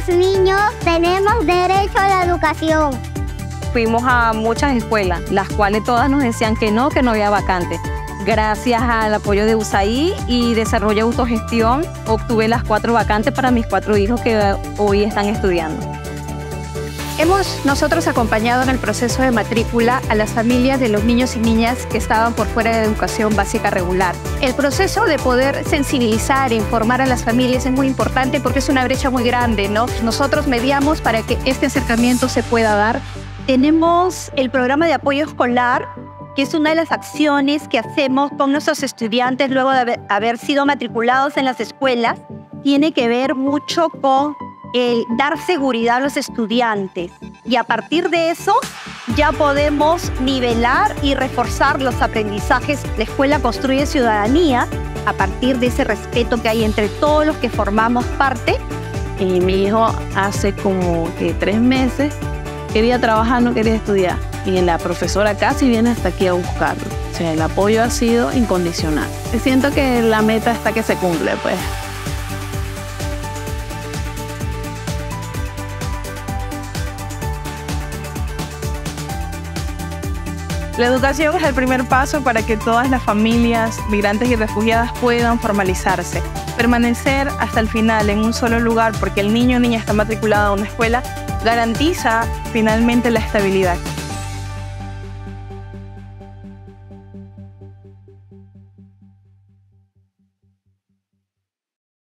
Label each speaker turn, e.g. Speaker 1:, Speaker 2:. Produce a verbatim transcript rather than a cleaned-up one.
Speaker 1: los niños tenemos derecho a la educación.
Speaker 2: Fuimos a muchas escuelas, las cuales todas nos decían que no, que no había vacantes. Gracias al apoyo de U S A I D y Desarrollo de Autogestión, obtuve las cuatro vacantes para mis cuatro hijos que hoy están estudiando.
Speaker 3: Hemos nosotros acompañado en el proceso de matrícula a las familias de los niños y niñas que estaban por fuera de educación básica regular. El proceso de poder sensibilizar e informar a las familias es muy importante porque es una brecha muy grande, ¿no? Nosotros mediamos para que este acercamiento se pueda dar. Tenemos el programa de apoyo escolar, que es una de las acciones que hacemos con nuestros estudiantes luego de haber, haber sido matriculados en las escuelas. Tiene que ver mucho con el dar seguridad a los estudiantes y a partir de eso ya podemos nivelar y reforzar los aprendizajes. La escuela construye ciudadanía a partir de ese respeto que hay entre todos los que formamos parte.
Speaker 4: Y mi hijo hace como que tres meses quería trabajar, no quería estudiar y la profesora casi viene hasta aquí a buscarlo. O sea, el apoyo ha sido incondicional. Siento que la meta está que se cumple, pues.
Speaker 5: La educación es el primer paso para que todas las familias, migrantes y refugiadas puedan formalizarse. Permanecer hasta el final en un solo lugar porque el niño o niña está matriculado a una escuela garantiza finalmente la estabilidad.